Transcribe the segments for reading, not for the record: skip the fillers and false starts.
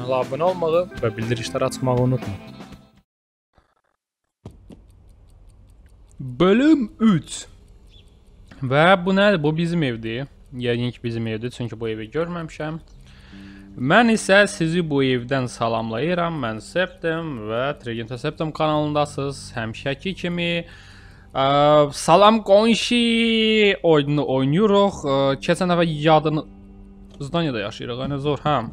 kanala abunə olmağı və bildirişləri açmağı unutma. Bölüm 3. Və bu nədir? Bu bizim evdir. Yəqin ki bizim evdir, çünki bu evi görməmişəm. Mən isə sizi bu evdən salamlayıram. Mən Septim və Tregento Septim kanalındasınız. Həmişəki kimi salam qonşu oyununu oynayırıq. Keçən dəfə yadını Zdaniyada yaşayırıq. Yəni zor, hə.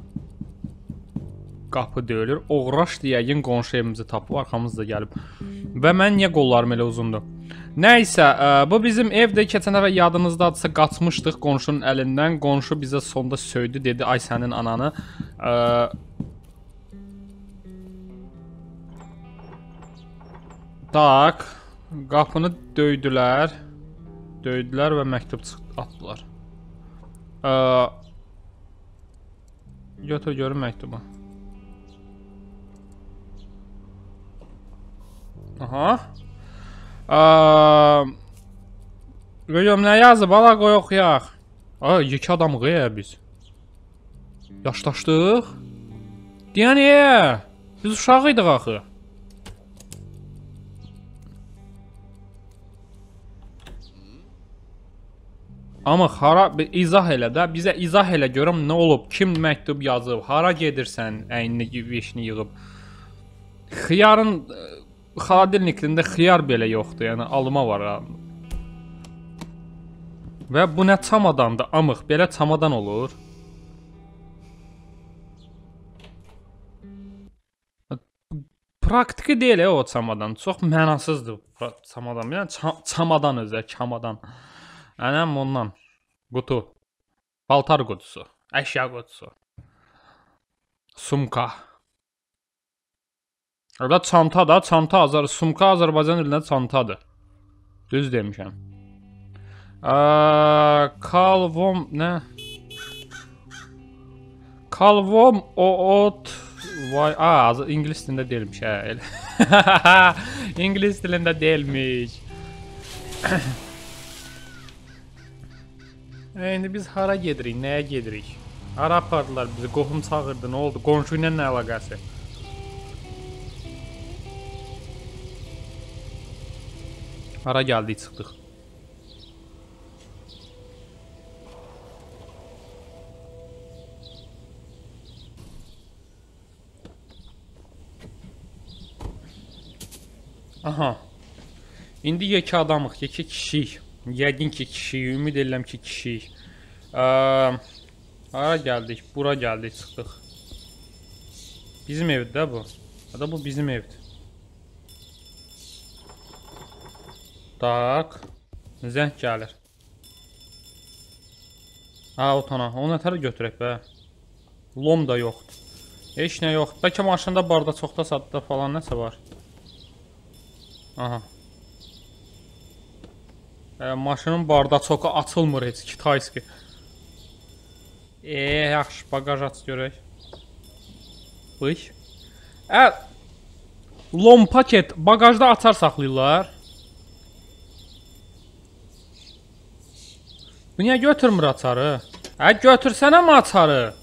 Qapı döyülür. Oğraş deyəyin qonşu evimizi tapıb arxamızda gəlib. Və mən niyə qollarım elə uzundur? Nəysə, bu bizim evdə keçən dəfə yadınızdadırsa qaçmışdıq qonşunun əlindən. Qonşu bizə sonda söydü, dedi ay sənin ananı. Tak, qapını döydülər. Döydülər və məktub atdılar. Götür görün məktubu. Aha. Görüm nə yazıb, ala qoy oxuyaq. Yekə adamıq biz. Yaşdaşdıq. Deyən biz uşaq idik axı. Amma hara izah elə də, bizə izah elə görüm nə olub, kim məktub yazıb, hara gedirsən, əynini veşini yığıb. Xiyarın xaladelniklərində xiyar belə yoxdur, yəni alma var ha. Və bu nə çamadandır, amıq, belə çamadan olur. Praktiki deyil o çamadan, çox mənasızdır çamadan, yəni çamadan özə, çamadan. Ənəm ondan, qutu, paltar qutusu, əşya qutusu, sumka. Orada çanta da, sumka Azərbaycan dilində çantadır. Düz demişəm. Kalvom, nə? Kalvom oot, vay, İngilis dilində deyilmiş, İngilis dilində deyilmiş. İndi biz hara gedirik, nəyə gedirik? Hara apardılar bizi, qohum çağırdı, nə oldu? Qonşu ilə nə əlaqəsi? Hara gəldik, çıxdıq. Aha. İndi yekə adamıq, yekə kişiyik. Yəqin ki kişiyik, ümid edirəm ki kişiyik. Hara gəldik, bura gəldik, çıxdıq. Bizim evdir də bu. Ya da bu bizim evdir. Tak. Zəng gəlir. Otana. Onu nətər götürək bə. Lom da yoxdur. Heç nə yoxdur. Bəlkə maşında barda çoxda sadıda falan nəsə var. Aha. Maşının barda çoxu açılmır heç. Kitayski. Yaxşı. Bagaj aç görək. Bıy. Lom paket. Bagajda açar saxlayırlar. Bu niyə götürmür açarı? Götürsənə mi açarı?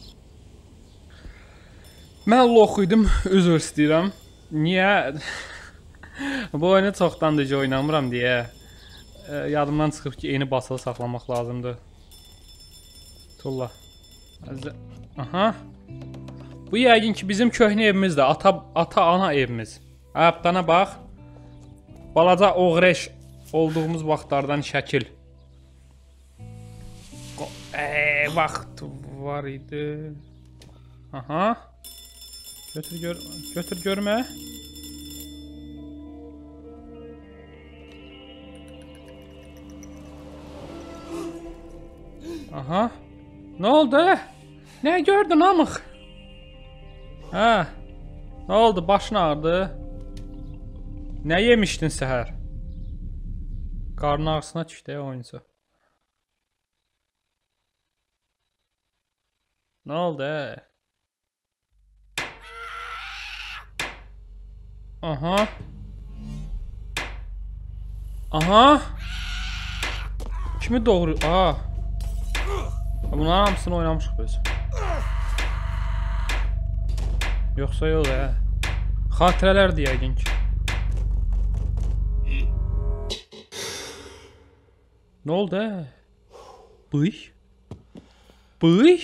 Mən loxuydum, üzr istəyirəm. Niyə? Bu oyunu çoxdandır ki oynamıram deyə. Yadımdan çıxıb ki yeni basılı saxlamaq lazımdır. Tulla. Aha. Bu yəqin ki bizim köhnə evimizdir. Ata-ana evimiz. Dana bax. Balaca oğreş olduğumuz vaxtlardan şəkil. Vaxt var idi. Aha. Götür görmə. Aha. Nə oldu? Nə gördün amıq? Nə oldu? Başın ağrıdı? Nə yemişdin səhər? Qarın ağrısına düşdü oyuncu. Nə oldu? Aha. Aha. Kimi doğru? Bunların hamısını oynamışıq biz. Yoxsa yox, xatirələrdir yəqin ki. Nə oldu, Bıy? Bıy?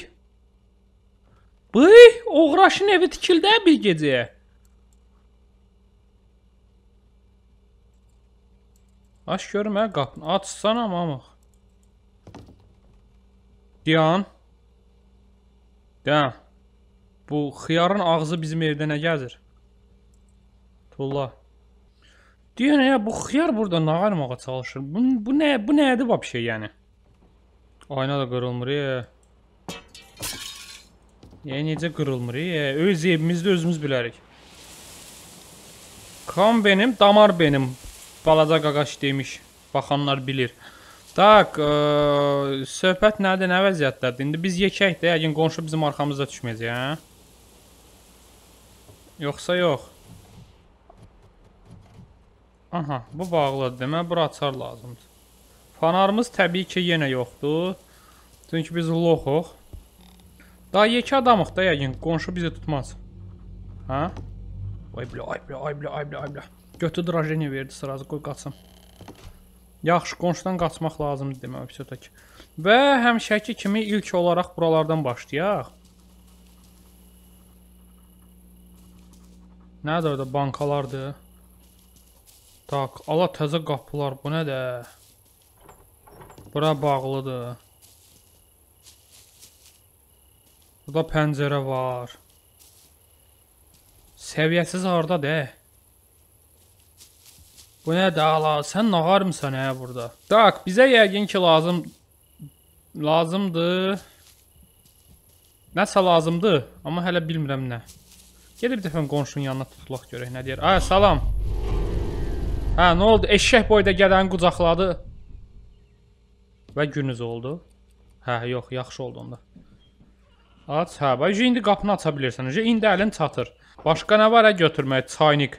Bıy? Oğraşın evi tikildi bir gecəyə. Aç görüm qapını. Açsana mamıq. Diyan. Diyan. Bu xiyarın ağzı bizim evdə nə gəzir? Tulla. Diyan ya, bu xiyar burada nə qarmağa çalışır? Bu nədir bu bir şey yəni? Ayna da qırılmır ya. Yəni necə qırılmır ya? Öz evimizdə özümüz bilərik. Kan benim, damar benim. Balaca qaqaş demiş. Baxanlar bilir. Tak, söhbət nədir, nə vəziyyətlərdir? İndi biz yekək də, yəqin qonşu bizim arxamızda düşməyəcək, hə? Yoxsa yox? Aha, bu bağlıdır. Demə, bura açar lazımdır. Fanarımız təbii ki yenə yoxdur. Çünki biz loxuq. Daha yekə adamıq da yəqin, qonşu bizi tutmaz. Hə? Ay bilə. Götü drajeni verdi sırası, qoy qaçsam. Yaxşı, qonşudan qaçmaq lazımdır demək, vəsətək. Və həmişəki kimi ilk olaraq buralardan başlayaq. Nədir orada? Bankalardır. Tak, ala təzə qapılar, bu nədir? Bura bağlıdır. Burada pəncərə var. Səviyyəsiz hardadır? Bu nədir ala? Sən nağarmısan burada? Tak, bizə yəqin ki lazımdır. Nəsə lazımdır, amma hələ bilmirəm nə. Gedib bir dəfə qonşunun yanına tutulaq görək nə deyir. Ay, salam. Hə, nə oldu? Eşşək boyda gələni qucaqladı. Və günüz oldu. Hə, yox, yaxşı oldu onda. Aç, hə, bax, indi qapını aça bilirsən. İndi əlin çatır. Başqa nə var götürmək? Çaynik.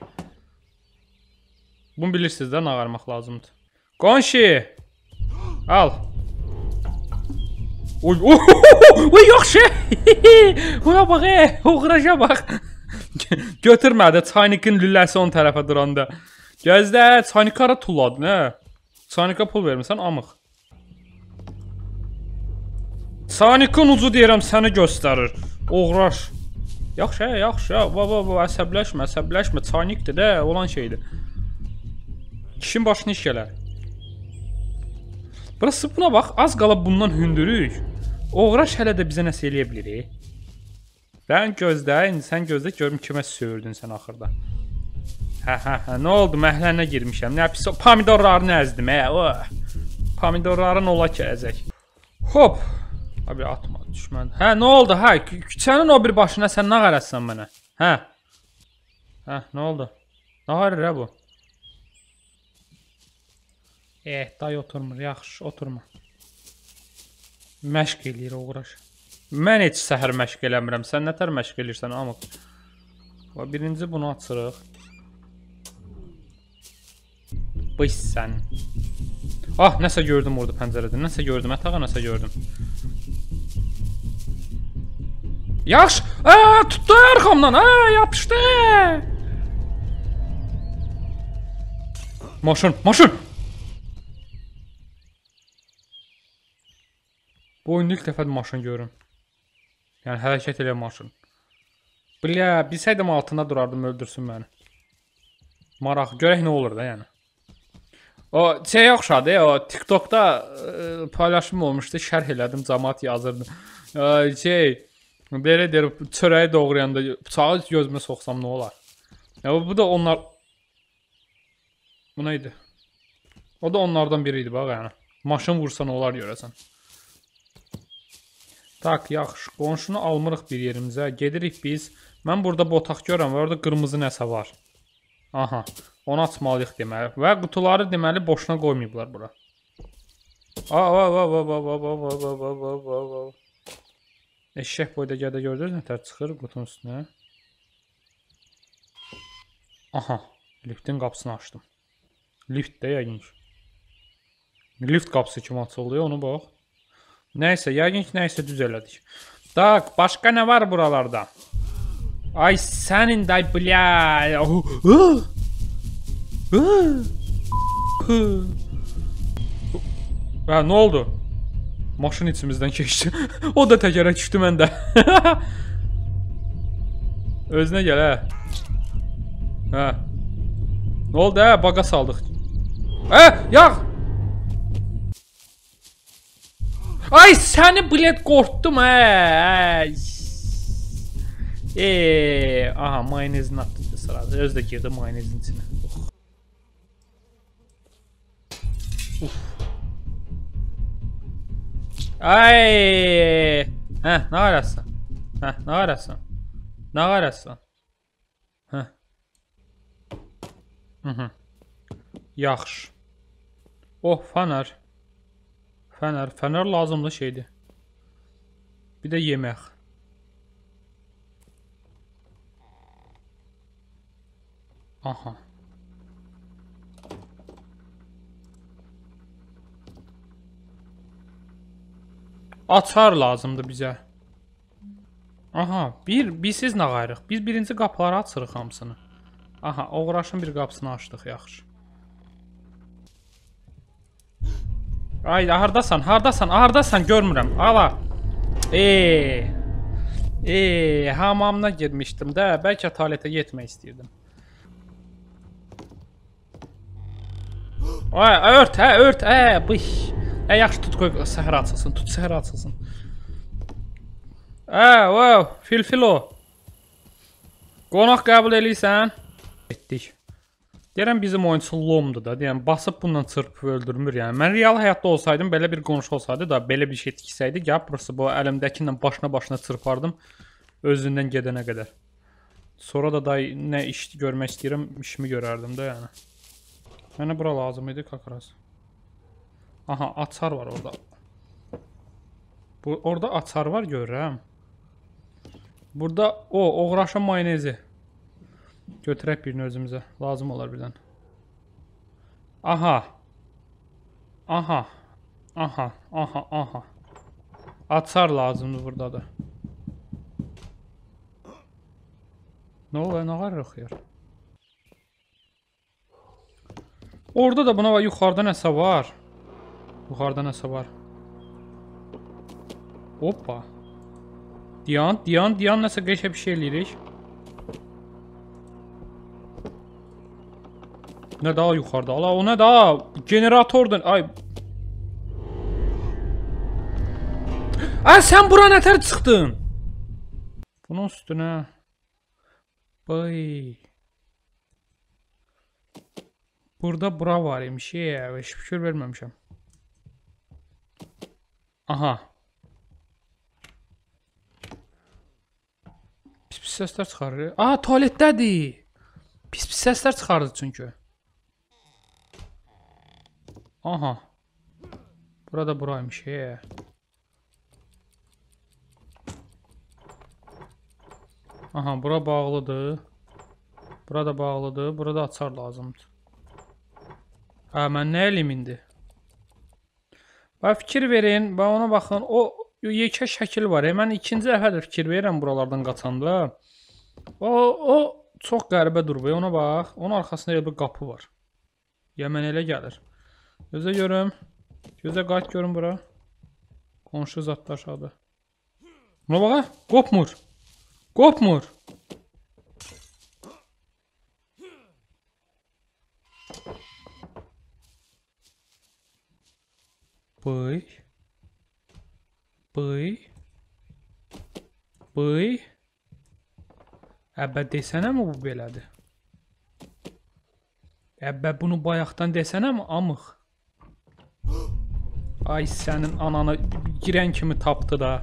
Bunu bilirsiniz də, nağarmaq lazımdır. Qonşi! Al. Uy, yaxşı! Buna bax, oğraşa bax. Götürmədi, çaynikin lüləsi on tərəfə duranda. Gözlə, çaynika ara tulladı, nə? Çaynika pul vermirsən, amıq. Çaynikin ucu deyirəm, səni göstərir. Oğraş. Yaxşı, yaxşı, əsəbləşmə, çaynikdir də, olan şeydir. Kişinin başını iş gələr. Burası buna bax, az qalıb bundan hündürük. Oğraş hələ də bizə nəsə eləyə bilir. Sən gözlə, indi sən gözlə, görüm kimə söyürdün sən axırda. Hə, nə oldu, məhlənə girmişəm. Nə pis, pomidorlarını əzdim, Pomidorların ola ki, əzək. Hop. Abi, atma, düşmədi. Hə, nə oldu, hə, küçənin o bir başına sən nə qarəsən mənə? Hə, nə oldu? Nə qarır, bu? Day oturmur, yaxşı, oturma. Məşq eləyir, uğraş. Mən heç səhər məşq eləmirəm, sən nətər məşq eləyirsən, amıq. Birinci bunu açırıq. Bıs sən. Ah, nəsə gördüm orada pəncərədə, nəsə gördüm, ətağa nəsə gördüm. Yaxşı, tutdu arxamdan, yapışdı. Maşın. Bu oyunda ilk dəfə maşın görürüm. Yəni, hərəkət elə maşın. Bilə, bilsəydim altında durardım, öldürsün məni. Maraq, görək nə olur da, yəni. O, şey oxşadı, o, TikTok'da paylaşım olmuşdu, şərh elədim, cəmaat yazırdı. Belə deyir, çörəyi doğrayanda, bıçağı gözümə soxsam nə olar? Bu da onlar... Bu neydi? O da onlardan biriydi, bax, yəni. Maşın vursa nə olar görəsən. Tak, yaxşı, qonşunu almırıq bir yerimizə, gedirik biz. Mən burada botaq görəm və orada qırmızı nəsə var. Aha, onu açmalıyıq deməli. Və qutuları deməli boşuna qoymayıblar bura. Eşşək boyda gədə gördünüz, nətər çıxır qutunun üstünə. Aha, liftin qapısını açdım. Lift də yəqin ki. Lift qapısı kimi açılıyor, onu bax. Nəysə, yəqin ki, nəysə düz elədik. Tak, başqa nə var buralarda? Ay sənin day bля. Ha, ne oldu? Maşın içimizden keçdi. O da təkərə düşdü məndə. Özünə gəl hə. Hə. Ne oldu hə? Baqa saldıq. Hə, yağ. Ay səni bilet qorxdum hə. Aha mayonezin atdı sırada. Öz də girdi mayonezin içine. Ay. Hə, nə arasın? Hə, nə arasın? Nə arasın? Hə. Yaxşı. Oh, fanar. Fener lazımlı şeydi. Bir de yemek. Aha. Açar lazımdı bize. Aha, siz nə qayırıq? Biz birinci qapıları açırıq hamısını. Aha, oğraşın bir qapısını açdıq, yaxşı. Ay, hardasan, görmürəm. Ala. Hamamına girmişdim də, bəlkə tualetə getmək istəyirdim. Ay, ört, bıy. Yaxşı, tut qoy, səhər açılsın, wow, filfilo. Qonaq qəbul eləyirsən? Etdik. Deyirəm bizim oyunçu lomdur da, deyirəm basıb bundan çırpıb öldürmür yəni. Mən real həyatda olsaydım, belə bir qonşu olsaydı da, belə bir şey tikisəydi, gəlib burası bu əlimdəkindən başına çırpardım özündən gedənə qədər. Sonra da nə iş görmək istəyirəm, işimi görərdim də yəni. Mənə bura lazım idi, kakras. Aha, açar var orada. Orada açar var görürəm. Burada oğraşın mayonezi. Götürək birini özümüzə. Lazım olar birdən. Aha. Açar lazımdır burada da. Ne oluyor? Ne var yoxuyur? Orada da buna var. Yuxarıda nəsə var. Hoppa. Diyan nəsə qəşə bir şey eləyirik. Ne daha yukarıda? Allah, o ne daha? Generatordan. Ay. Ay sen bura nətər çıxdın? Bunun üstüne. Bay. Burada bura var imiş. Hiç fikir verməmişəm. Aha. Pis səslər çıxarır. Aha, tualetdədir. Pis səslər çıxardı çünkü. Aha. Burada buraymış. Aha, bura bağlıdır. Burada bağlıdır. Burada açar lazımdır. Ha, mən nə eləyim indi? Fikir verin. Ona baxın. O yekə şəkil var. Mən ikinci dəfədir fikir verirəm buralardan qaçanda. O çox qəribə durur. Ona bax. Onun arxasında elə bir qapı var. Ya mən elə gəlir. Gözə görüm. Gözə qayıt görüm bura. Qonşu zadda aşağıda. Buna bax. Qopmur. Bıy. Əbbə desənə mi bu belədir? Əbbə bunu bayaqdan desənə mi amıq? Ay sənin ananı girən kimi tapdı da.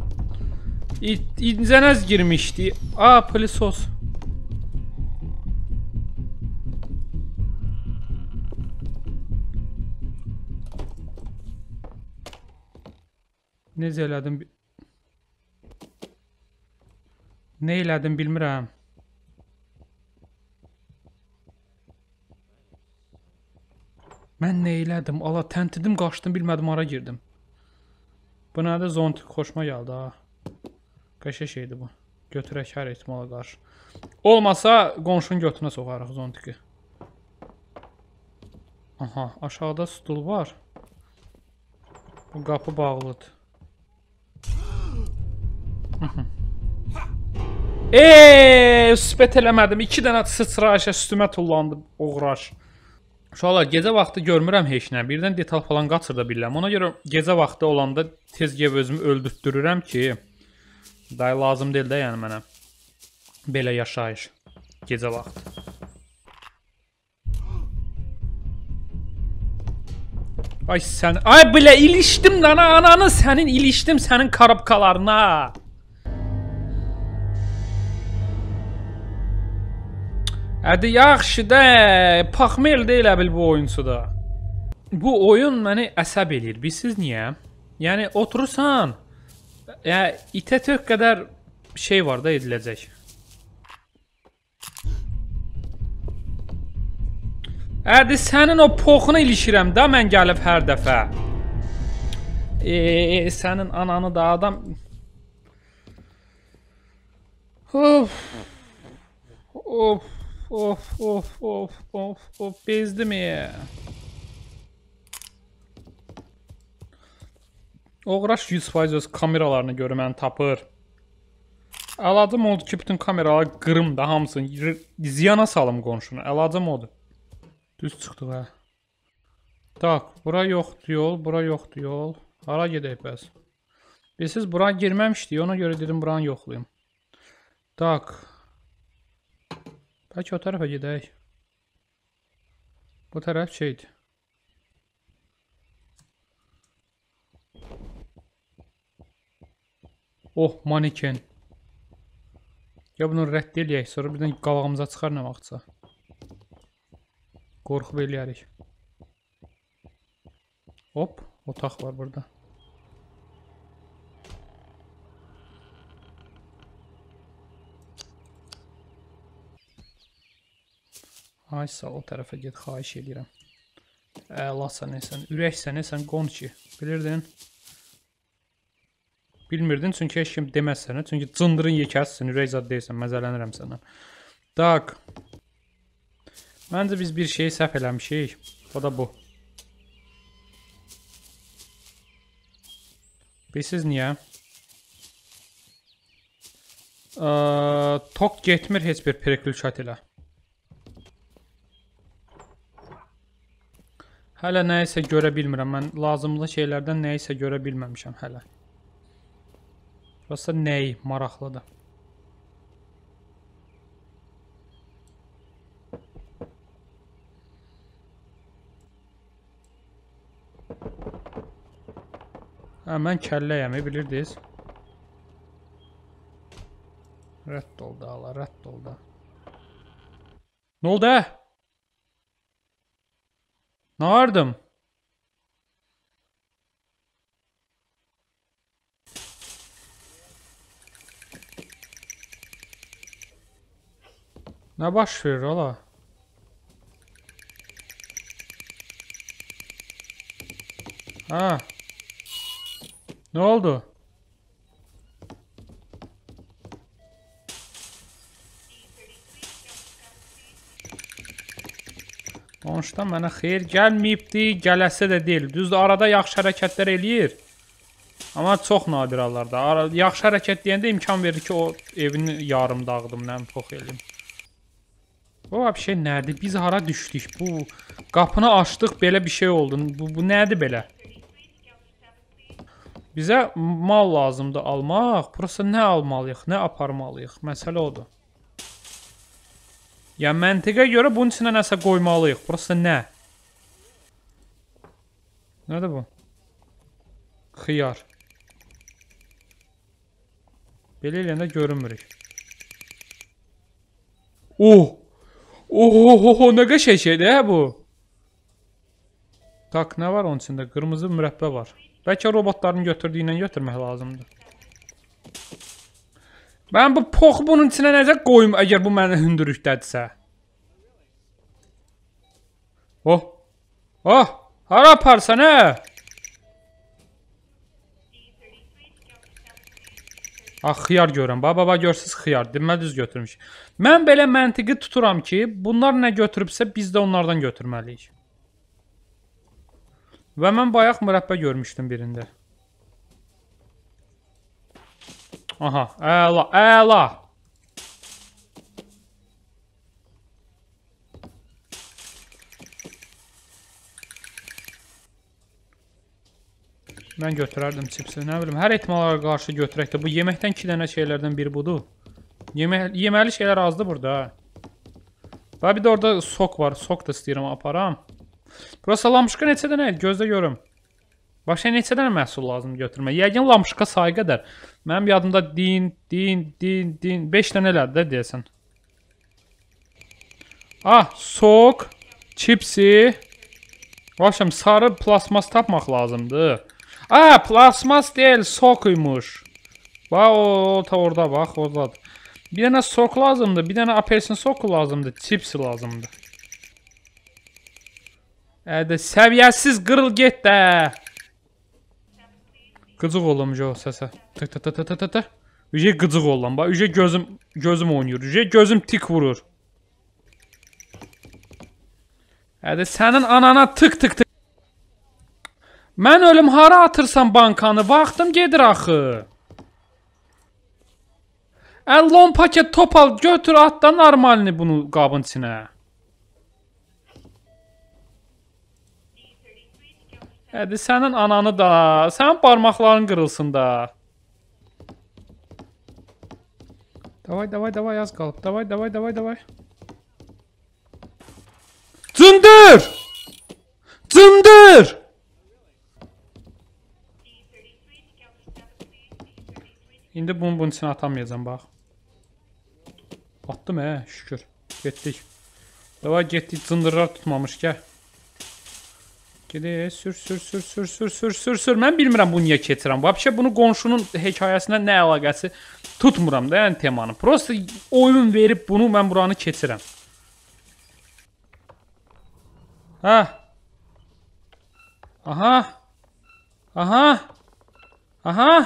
İncənəz girmişdi. Pilisos. Necə elədim? Nə elədim bilmirəm. Mən nə elədim? Allah, təntidim, qaçdım, bilmədim, ara girdim. Bu nədir? Zontik xoşuma gəldi ha. Qəşə şeydir bu. götürək hər ehtimala qarşı. Olmasa qonşunun götünə soxarıq zontiki. Aha, aşağıda stul var. Bu qapı bağlıdır. Üspət eləmədim. 2 dənə sıçrayışa üstümə tullandı oğraş. Uşaqlar, gecə vaxtı görmürəm heç nə. Birdən detal falan qaçır da bilirəm. Ona görə gecə vaxtı olanda tez gəlib özümü öldürtdürürəm ki, dayı lazım deyil də yəni mənə. Belə yaşayış. Gecə vaxtı. Ay sən... Ay belə ilişdim lan ananı sənin ilişdim sənin karabkalarına. Hədi yaxşı da, paxmel deyil bil bu oyunçuda. Bu oyun məni əsəb eləyir. Bilsiz niyə? Yəni oturursan, itə tök qədər şey var da ediləcək. Hədi sənin o poxunu ilişirəm da mən gəlib hər dəfə. Sənin ananı da adam... Of, bezdim ya. Oğraş 100% öz kameralarını görür məni tapır. Əlacım oldu ki, bütün kameraları qırım da hamısını ziyana salım qonşunu. Əlacım oldu. Düz çıxdıq hə. Tak, bura yoxdur yol, bura yoxdur yol. Hara gedək bəs? Siz bura girməmişdik, ona görə dedim buranı yoxlayım. Tak. Bəlkə o tərəfə gedək. Bu tərəf şeydir. Oh, maneken. Ya bunu rədd eləyək, sonra birdən qabağımıza çıxar nə vaxtsa. Qorxub eləyərik. Hop, otaq var burada. Aysa o tərəfə get, xahiş edirəm. Əlasan nəsən, ürəksən nəsən, qon ki. Bilirdin? Bilmirdin, çünki heç kim deməz sənə. Çünki cındırın yekəsisin, ürək zad deyilsən, məzələnirəm səndən. Tak. Məncə biz bir şeyi səhv eləmişik. O da bu. Bilsiz niyə? Tok getmir heç bir perikülçat ilə. Hələ nəyisə görə bilmirəm. Mən lazımlı şeylərdən nəyisə görə bilməmişəm hələ. Burası nəyi maraqlıdır. Mən kəlləyəm, bilirdiniz. Rədd oldu hala, rədd oldu. Nə oldu? Ne vardım? Ne baş verir ola? Ha. Ne oldu? Qonşudan mənə xeyir gəlməyibdi, gələsə də deyil. Düzdür, arada yaxşı hərəkətlər eləyir. Amma çox nadir hallarda. Yaxşı hərəkət deyəndə imkan verir ki, o evini yarım dağıdım, nəm tox eləyim. Bu bir şey nədir? Biz hara düşdük? Bu qapını açdıq, belə bir şey oldu. Bu nədir belə? Bizə mal lazımdır almaq. Burası nə almalıyıq, nə aparmalıyıq? Məsələ odur. Ya məntiqə görə bunun içinə nəsə qoymalıyıq. Burası nə? Nədir bu? Xiyar. Belə eləyəndə görünmürük. Nə qəşəng şeydir hə bu? Tak, nə var onun içində? Qırmızı mürəbbə var. Bəlkə robotların götürdüyündən götürmək lazımdır. Mən bu poxu bunun içinə necə qoyum, əgər bu mənə hündürlükdədirsə? Hara aparsan hə? Xiyar görürəm. Baba görürsüz xiyar. Deməli düz götürmüş. Mən belə məntiqi tuturam ki, bunlar nə götürübsə biz də onlardan götürməliyik. Və mən bayaq mürəbbə görmüşdüm birində. Aha, əla, əla. Mən götürərdim çipsi, nə bilim, hər ehtimalara qarşı götürək də. Bu yeməkdən 2 dənə şeylərdən biri budur. Yeməli şeylər azdır burada. Və bir də orada sok var, sok da istəyirəm aparam. Burası lamışqa neçə dənə idi, gözlə görüm. Başqa neçə dənə məhsul lazım götürmək. Yəqin lamışqa sayı qədər. Mənim yadımda din, 5 dənə elədi də deyəsən. Ah, sok, çipsi. Başım, sarı plasmas tapmaq lazımdır. Aa, plasmas deyil, sokuymuş. Bax, o ta orada bax, oradadır. Bir dənə sok lazımdır, bir dənə apelsin soku lazımdır, çipsi lazımdır. Ədə, səviyyəsiz qırıl get də. Qıcıq olmuş o səsə. Tık. Ücə qıcıq olum, bax, ücə gözüm oynayır, ücə gözüm tik vurur. Ədə, sənin anana tık. Mən ölüm hara atırsan bankanı? Vaxtım gedir axı. Əlon paket top al, götür at da normalini bunu qabın içinə. Hədi sənin ananı da, sənin barmaqların qırılsın da. Davay az qalıb. Davay. Cındır! İndi bunun içine atamayacağım bax. Attım şükür. Getdik. Davay getdik, cındırlar tutmamış gəl. Gedək, sür. Mən bilmirəm bunu niyə keçirəm. Vəbşə bunu qonşunun hekayəsinə nə əlaqəsi tutmuram da, yəni temanı. Prosta oyun verib bunu mən buranı keçirəm. Hə. Aha.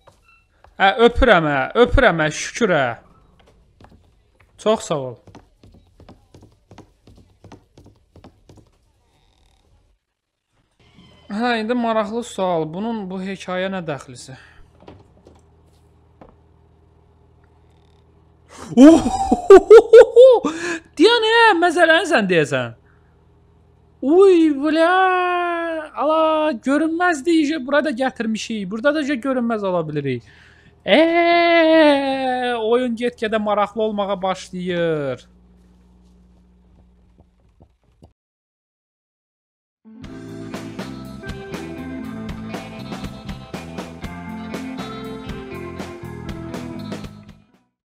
Öpürəm, şükür. Çox sağ ol. Hə, indi maraqlı sual. Bunun bu hekayə nə dəxlisi? Deyən məzələni sən deyəsən. Uy, bля. Ala, görünməz deyici burada gətirmişik. Burada da görünməz ala bilirik. Oyun get-gedə maraqlı olmağa başlayır.